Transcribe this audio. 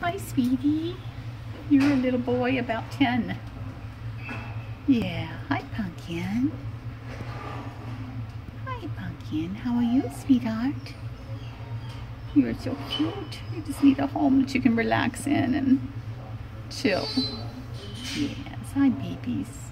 Hi, sweetie. You're a little boy about 10. Yeah. Hi, Pumpkin. Hi, Pumpkin. How are you, sweetheart? You're so cute. You just need a home that you can relax in and chill. Yes. Hi, babies.